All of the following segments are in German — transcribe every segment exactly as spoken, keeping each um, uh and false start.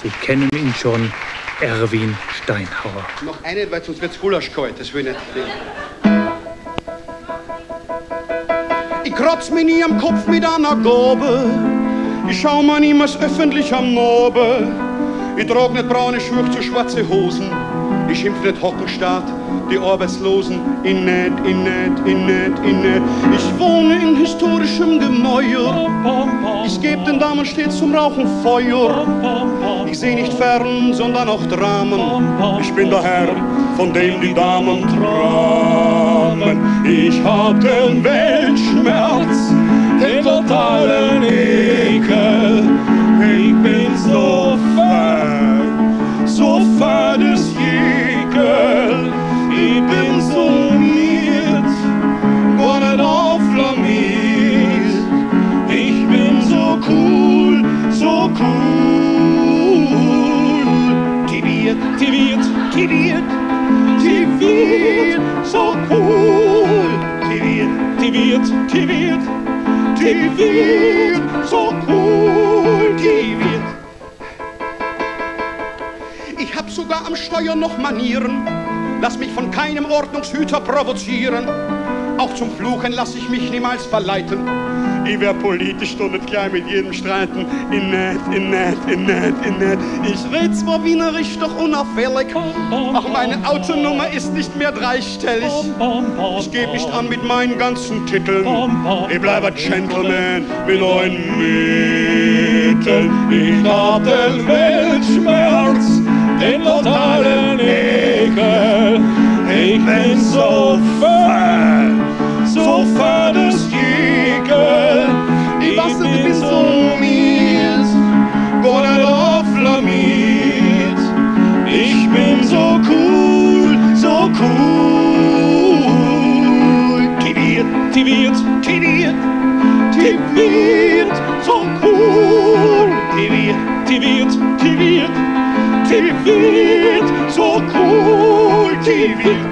Sie kennen ihn schon, Erwin Steinhauer. Noch eine, weil sonst wird's Gulasch kalt, das will ich nicht. Ich kratz mich nie am Kopf mit einer Gabel. Ich schau mir niemals öffentlich am Nabel. Ich trag nicht braune Schuhe zu schwarze Hosen. Ich schimpf nicht Hockenstaat, die Arbeitslosen. Ich nicht, ich nicht, ich nicht, ich nicht. Ich wohne in historischem Gemäuer. Ich geb den Damen stets zum Rauchen Feuer. Ich seh nicht fern, sondern auch Dramen. Ich bin der Herr, von dem die Damen träumen. Ich hab den Weltschmerz, den totalen Ekel. Ich bin so fein, so feines Jekel. Ich bin so miert, gar nicht auflamiert. Ich bin so cool, so cool. Die wird, die wird, die wird, die wird so cool. Die wird, die wird, die wird, die wird so cool. Die wird. Ich hab sogar am Steuer noch Manieren. Lass mich von keinem Ordnungshüter provozieren. Auch zum Fluchen lass ich mich niemals verleiten. Ich wär politisch doch nicht gleich mit jedem streiten. In net, in net, in net, in net. Ich red zwar wienerisch, doch unauffällig. Auch meine Autonummer ist nicht mehr dreistellig. Ich geb nicht an mit meinen ganzen Titeln. Ich bleibe Gentleman mit neuen Mitteln. Ich hab den Weltschmerz, den totalen Ekel. Ich bin so fein, so feines Jekel. Ich weiß nicht, ich bin so mies, gar nicht auflamiert. Ich bin so cool, so cool. Die wird, die wird, die wird, die wird so cool. Die wird, die wird, die wird, die wird so cool. Die wird.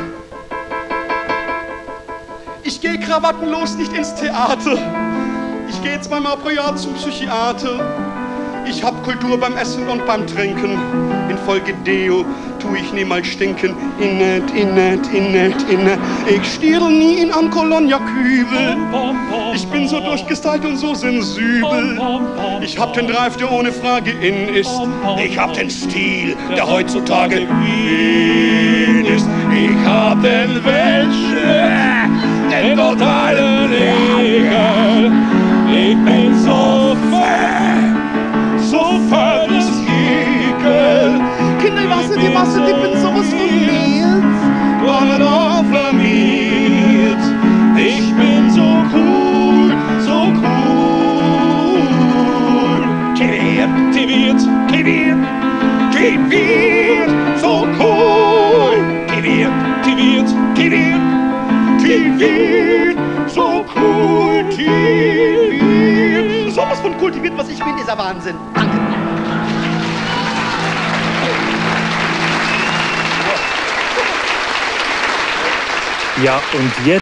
Ich geh krawattenlos nicht ins Theater. Ich geh zweimal pro Jahr zum Psychiater. Ich hab Kultur beim Essen und beim Trinken. Infolge Deo tu ich niemals stinken. Innet, innet, innet, innet. Ich stiere nie in an Colonia-Kübel. Ich bin so durchgestylt und so sensibel. Ich hab den Drive, der ohne Frage in ist. Ich hab den Stil, der heutzutage in ist. Ich hab den Weltschmerz, den totalen Ekel. Ich bin so fein, so feines Jekel. Kinder, ich weiß nicht, ich weiß nicht, ich bin sowas von mir. Gar nicht auflamiert. Ich bin so cool, so cool. Die wird, die wird, die wird, die wird so cool. Die wird, die wird, die wird, die wird so cool. Die wird sowas von kultiviert, was ich bin, ist ein Wahnsinn. Danke. Ja, und jetzt